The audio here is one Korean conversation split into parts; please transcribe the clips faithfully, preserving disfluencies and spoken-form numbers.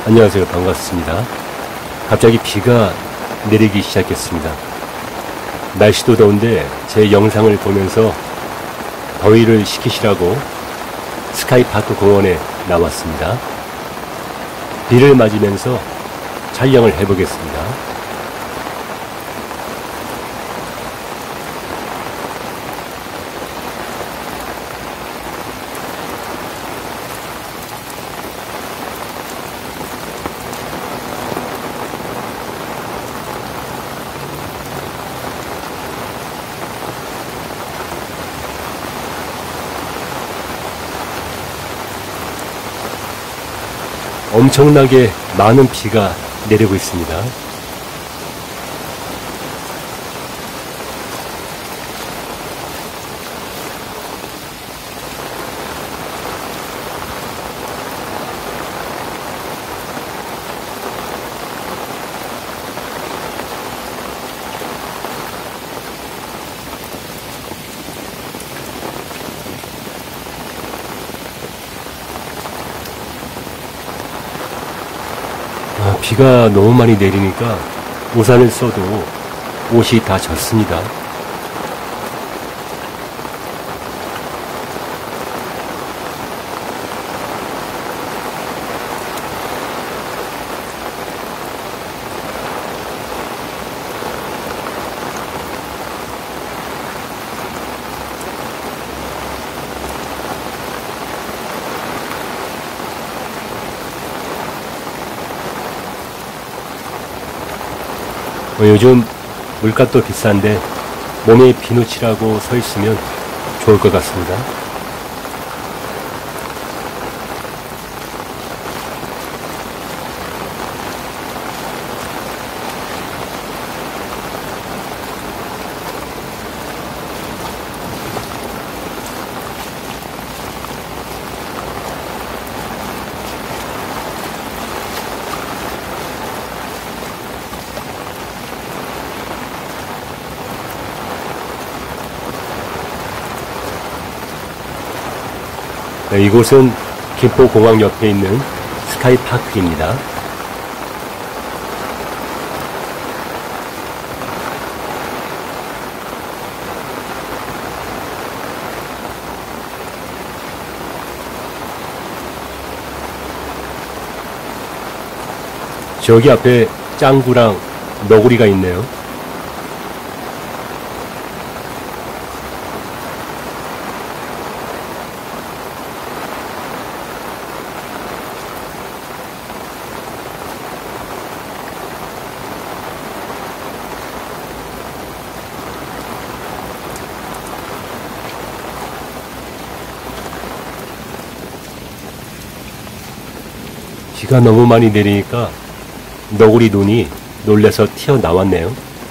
안녕하세요. 반갑습니다. 갑자기 비가 내리기 시작했습니다. 날씨도 더운데 제 영상을 보면서 더위를 식히시라고 스카이파크 공원에 나왔습니다. 비를 맞으면서 촬영을 해보겠습니다. 엄청나게 많은 비가 내리고 있습니다. 아, 비가 너무 많이 내리니까 우산을 써도 옷이 다 젖습니다. 어, 요즘 물값도 비싼데 몸에 비누칠하고 서 있으면 좋을 것 같습니다. 네, 이곳은 김포공항 옆에 있는 스카이파크입니다. 저기 앞에 짱구랑 너구리가 있네요. 비가 너무 많이 내리니까 너구리 눈이 놀라서 튀어나왔네요.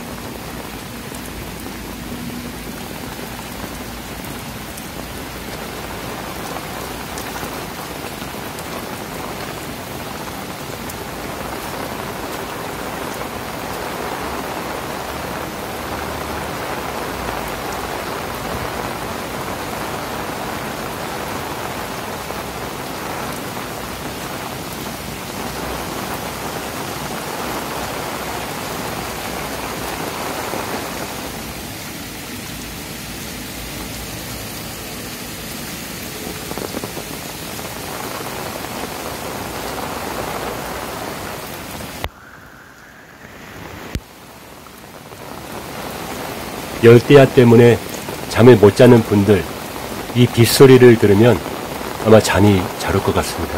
열대야 때문에 잠을 못 자는 분들, 이 빗소리를 들으면 아마 잠이 잘 올 것 같습니다.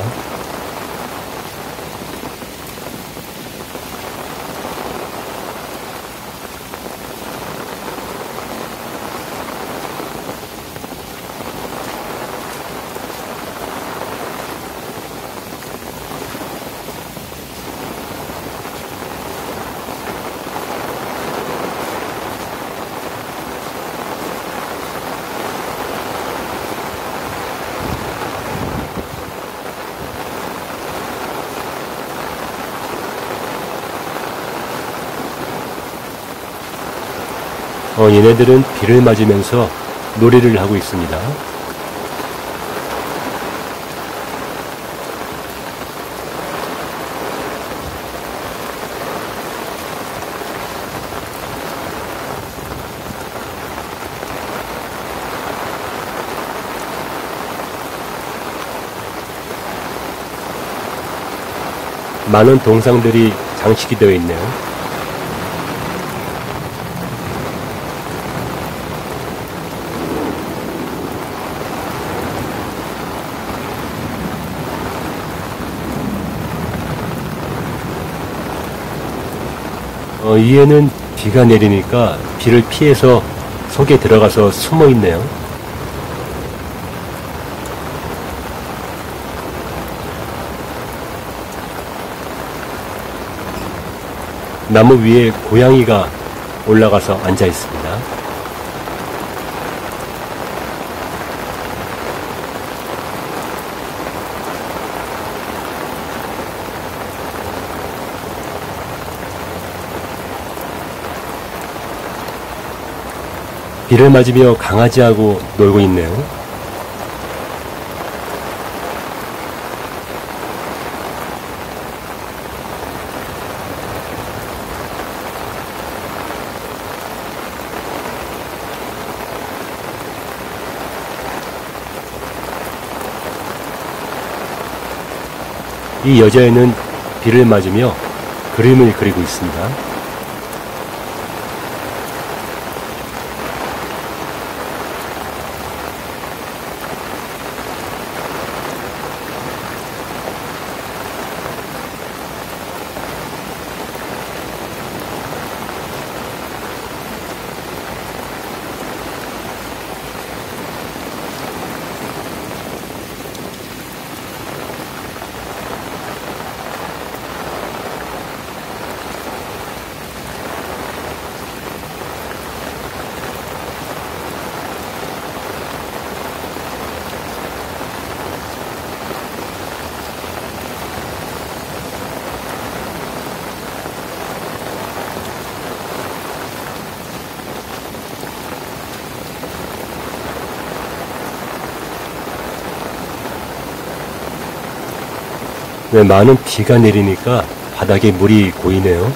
어, 얘네들은 비를 맞으면서 놀이를 하고 있습니다. 많은 동상들이 장식이 되어 있네요. 어, 이에는 비가 내리니까 비를 피해서 속에 들어가서 숨어 있네요. 나무 위에 고양이가 올라가서 앉아 있습니다. 비를 맞으며 강아지하고 놀고 있네요. 이 여자애는 비를 맞으며 그림을 그리고 있습니다. 네, 많은 비가 내리니까 바닥에 물이 고이네요.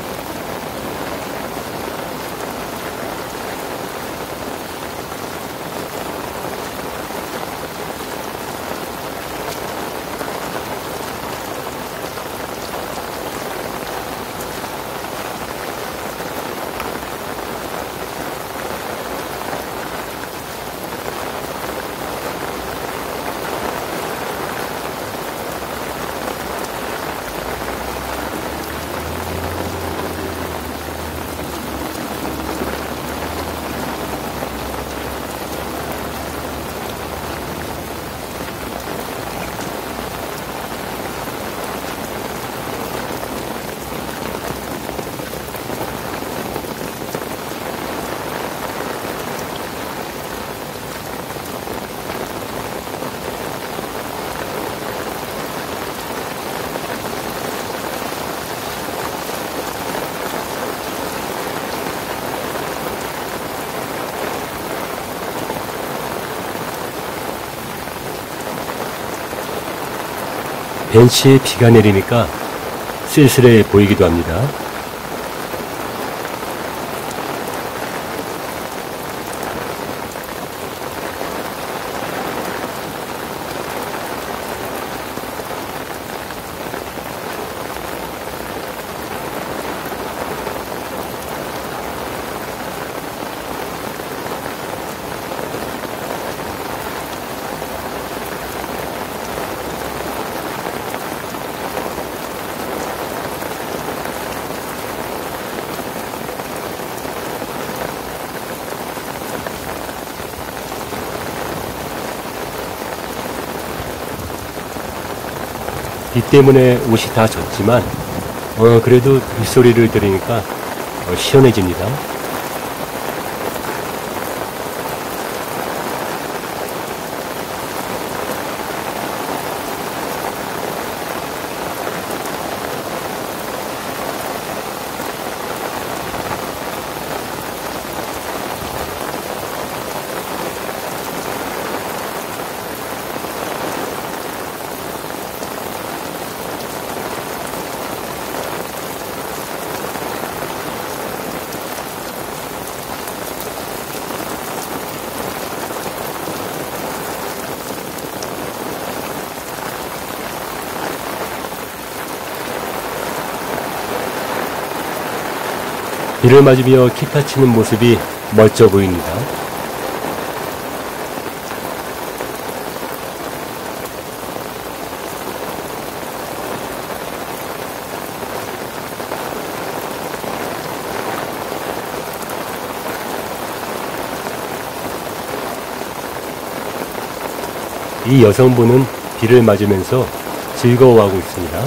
벤치에 비가 내리니까 쓸쓸해 보이기도 합니다. 비 때문에 옷이 다 젖지만 어, 그래도 빗소리를 들으니까 어, 시원해집니다. 비를 맞으며 기타 치는 모습이 멋져 보입니다. 이 여성분은 비를 맞으면서 즐거워하고 있습니다.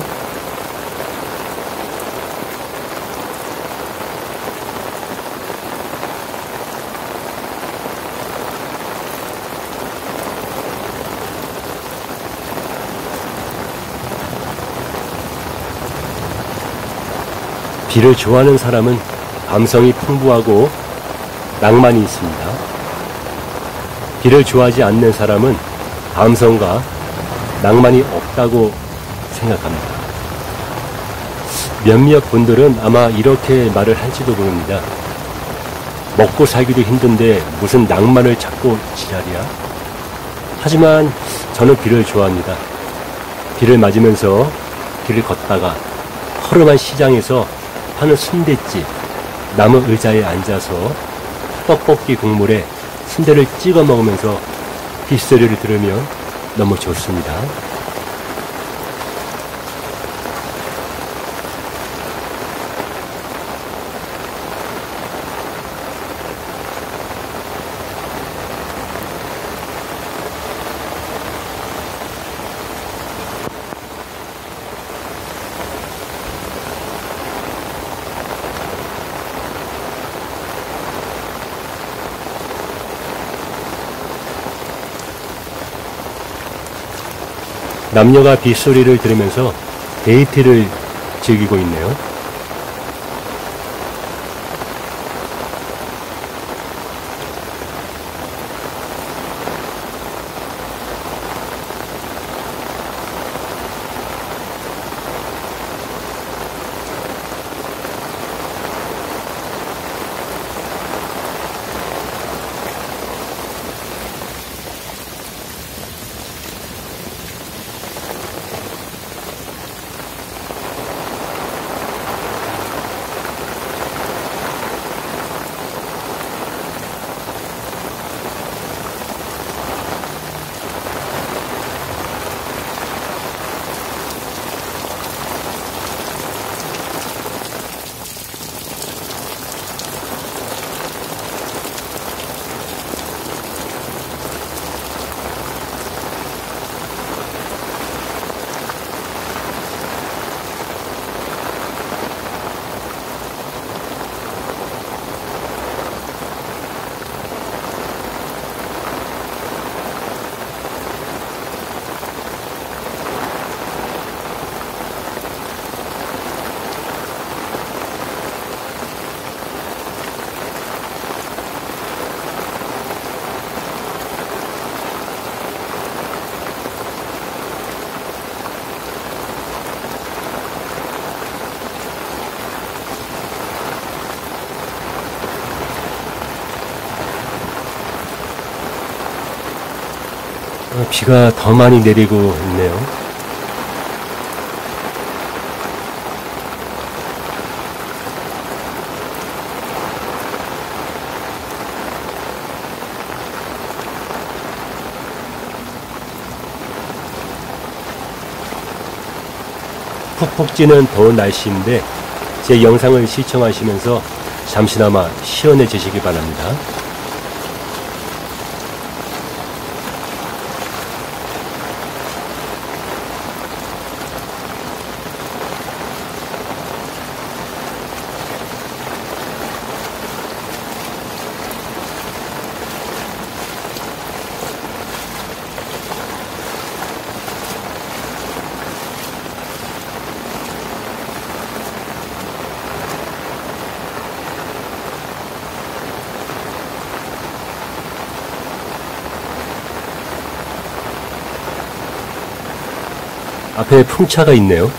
비를 좋아하는 사람은 감성이 풍부하고 낭만이 있습니다. 비를 좋아하지 않는 사람은 감성과 낭만이 없다고 생각합니다. 몇몇 분들은 아마 이렇게 말을 할지도 모릅니다. 먹고 살기도 힘든데 무슨 낭만을 찾고 지랄이야? 하지만 저는 비를 좋아합니다. 비를 맞으면서 길을 걷다가 허름한 시장에서 파는 순댓집, 나무 의자에 앉아서 떡볶이 국물에 순대를 찍어 먹으면서 빗소리를 들으면 너무 좋습니다. 남녀가 빗소리를 들으면서 데이트를 즐기고 있네요. 비가 더 많이 내리고 있네요. 푹푹 찌는 더운 날씨인데 제 영상을 시청하시면서 잠시나마 시원해지시기 바랍니다. 앞에 풍차가 있네요.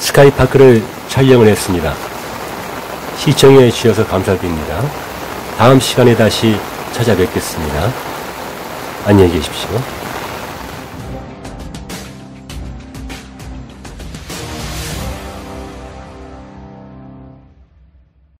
스카이파크를 촬영을 했습니다. 시청해 주셔서 감사드립니다. 다음 시간에 다시 찾아뵙겠습니다. 안녕히 계십시오.